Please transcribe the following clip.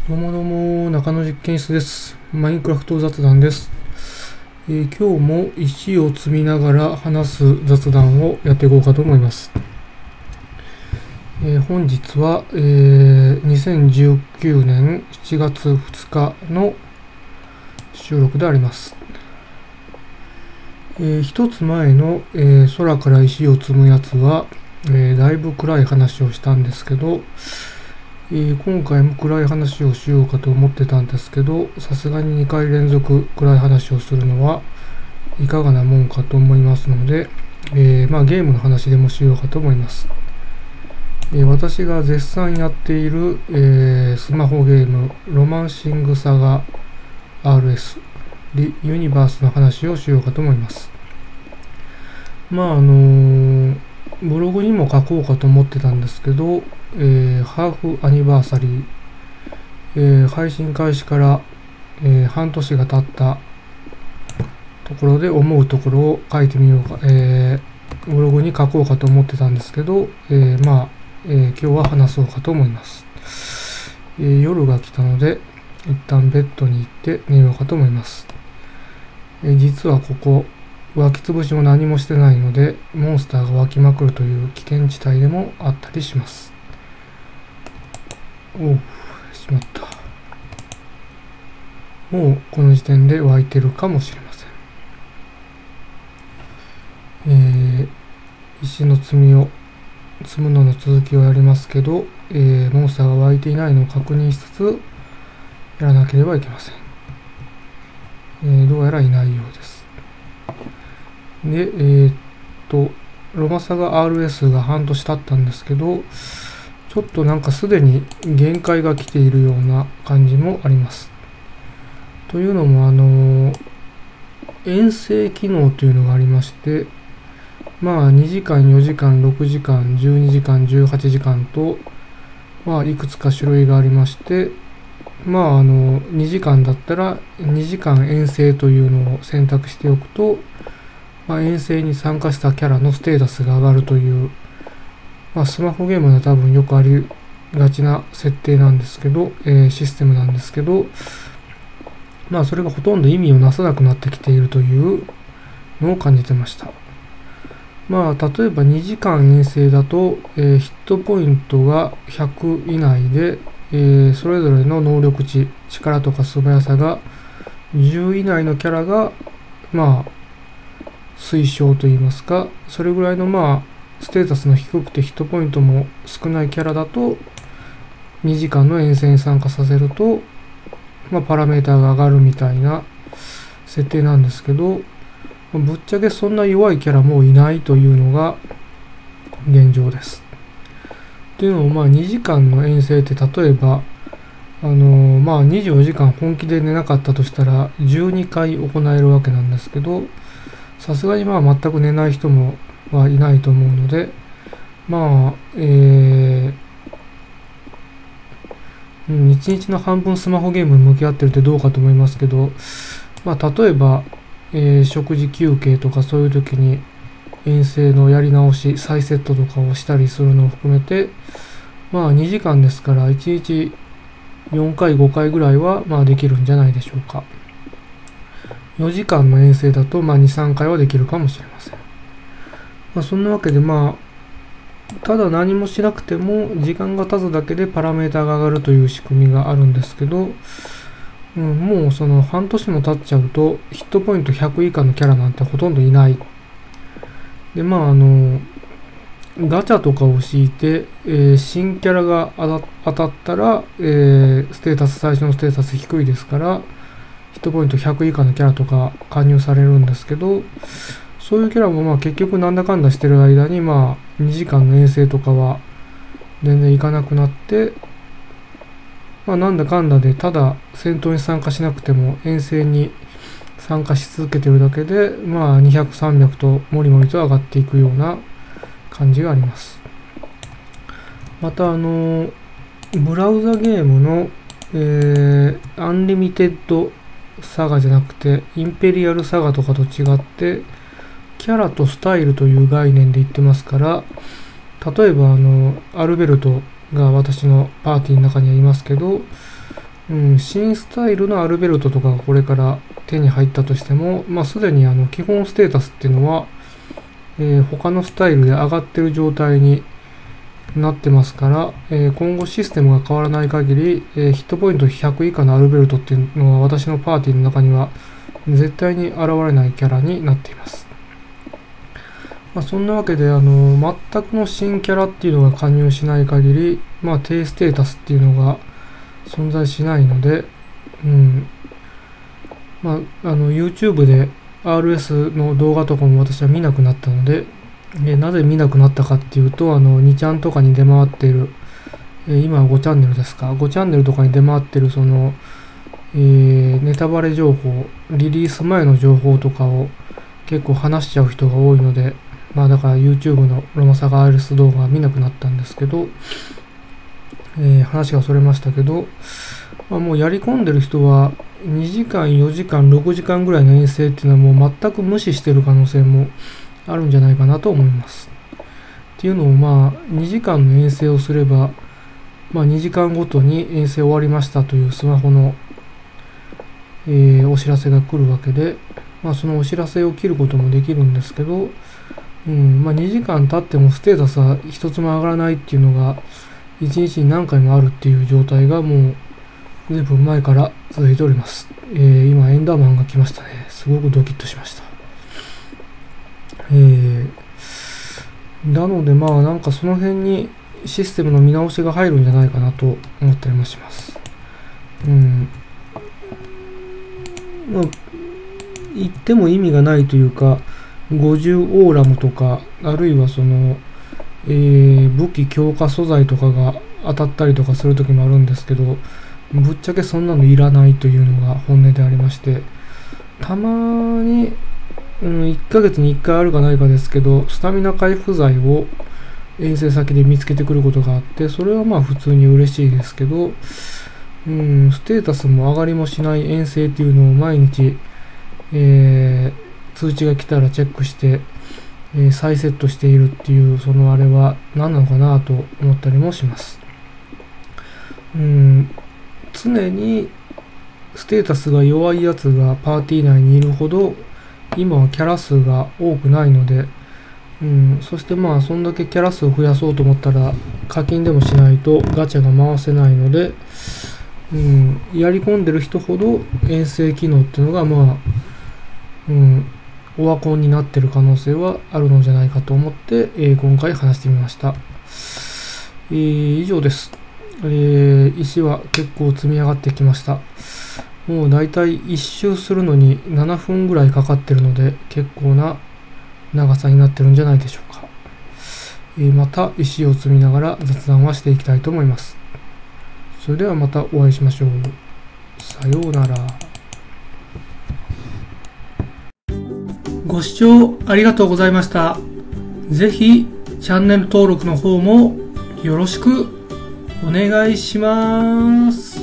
どうもどうも、中野実験室です。マインクラフト雑談です。今日も石を積みながら話す雑談をやっていこうかと思います。本日は、2019年7月2日の収録であります。一つ前の、空から石を積むやつは、だいぶ暗い話をしたんですけど、今回も暗い話をしようかと思ってたんですけど、さすがに2回連続暗い話をするのはいかがなもんかと思いますので、ゲームの話でもしようかと思います。私が絶賛やっている、スマホゲームロマンシングサガ RS リユニバースの話をしようかと思います。ブログにも書こうかと思ってたんですけど、ハーフアニバーサリー、配信開始から、半年が経ったところで思うところを書いてみようか、ブログに書こうかと思ってたんですけど、今日は話そうかと思います。夜が来たので一旦ベッドに行って寝ようかと思います。実はここ湧き潰しも何もしてないのでモンスターが湧きまくるという危険地帯でもあったりします。しまった。もうこの時点で湧いてるかもしれません。石の積むのの続きをやりますけど、モンスターが湧いていないのを確認しつつやらなければいけません。どうやらいないようです。で、ロマサガ RS が半年経ったんですけど、ちょっとなんかすでに限界が来ているような感じもあります。というのも、遠征機能というのがありまして、2時間、4時間、6時間、12時間、18時間と、いくつか種類がありまして、2時間だったら2時間遠征というのを選択しておくと、遠征に参加したキャラのステータスが上がるという、スマホゲームでは多分よくありがちな設定なんですけど、システムなんですけど、それがほとんど意味をなさなくなってきているというのを感じてました。例えば2時間遠征だと、ヒットポイントが100以内で、それぞれの能力値、力とか素早さが10以内のキャラが、推奨といいますか、それぐらいのステータスの低くてヒットポイントも少ないキャラだと、2時間の遠征に参加させると、パラメーターが上がるみたいな設定なんですけど、ぶっちゃけそんな弱いキャラもういないというのが現状です。っていうのも2時間の遠征って例えば24時間本気で寝なかったとしたら12回行えるわけなんですけど、さすがに全く寝ない人もはいないと思うので、1日の半分スマホゲームに向き合ってるってどうかと思いますけど、例えば、食事休憩とかそういう時に遠征のやり直し、再セットとかをしたりするのを含めて、2時間ですから1日4回、5回ぐらいはできるんじゃないでしょうか。4時間の遠征だと2、3回はできるかもしれません。そんなわけでただ何もしなくても時間が経つだけでパラメータが上がるという仕組みがあるんですけど、もうその半年も経っちゃうとヒットポイント100以下のキャラなんてほとんどいない。でガチャとかを敷いて、新キャラが当たったら、最初のステータス低いですからヒットポイント100以下のキャラとか加入されるんですけど、そういうキャラも結局なんだかんだしてる間に2時間の遠征とかは全然いかなくなって、なんだかんだでただ戦闘に参加しなくても遠征に参加し続けてるだけで200、300ともりもりと上がっていくような感じがあります。またブラウザゲームの、アンリミテッドサガじゃなくてインペリアルサガとかと違ってキャラとスタイルという概念で言ってますから、例えばアルベルトが私のパーティーの中にはいますけど、 新スタイルのアルベルトとかがこれから手に入ったとしても、すでに基本ステータスっていうのは、他のスタイルで上がってる状態になってますから、今後システムが変わらない限り、ヒットポイント100以下のアルベルトっていうのは私のパーティーの中には絶対に現れないキャラになっています。そんなわけで、全くの新キャラっていうのが加入しない限り、低ステータスっていうのが存在しないので、YouTube で RS の動画とかも私は見なくなったので、なぜ見なくなったかっていうと、2ちゃんとかに出回っている、今は5チャンネルですか、5チャンネルとかに出回っているネタバレ情報、リリース前の情報とかを結構話しちゃう人が多いので、だから YouTube のロマサガ RS 動画は見なくなったんですけど、話がそれましたけど、もうやり込んでる人は2時間、4時間、6時間ぐらいの遠征っていうのはもう全く無視してる可能性もあるんじゃないかなと思います。っていうのを2時間の遠征をすれば、2時間ごとに遠征終わりましたというスマホの、お知らせが来るわけで、そのお知らせを切ることもできるんですけど、2時間経ってもステータスは一つも上がらないっていうのが1日に何回もあるっていう状態がもう随分前から続いております。今エンダーマンが来ましたね。すごくドキッとしました。なのでなんかその辺にシステムの見直しが入るんじゃないかなと思ったりもします。言っても意味がないというか、50オーラムとか、あるいは武器強化素材とかが当たったりとかするときもあるんですけど、ぶっちゃけそんなのいらないというのが本音でありまして、たまに、1ヶ月に1回あるかないかですけど、スタミナ回復剤を遠征先で見つけてくることがあって、それは普通に嬉しいですけど、ステータスも上がりもしない遠征っていうのを毎日、通知が来たらチェックして、再セットしているっていう、あれは何なのかなと思ったりもします。常にステータスが弱いやつがパーティー内にいるほど、今はキャラ数が多くないので、そしてそんだけキャラ数を増やそうと思ったら課金でもしないとガチャが回せないので、やり込んでる人ほど遠征機能っていうのがオワコンになってる可能性はあるのじゃないかと思って、今回話してみました。以上です。石は結構積み上がってきました。もうだいたい1周するのに7分ぐらいかかってるので、結構な長さになってるんじゃないでしょうか。また石を積みながら雑談はしていきたいと思います。それではまたお会いしましょう。さようなら。ご視聴ありがとうございました。ぜひチャンネル登録の方もよろしくお願いします。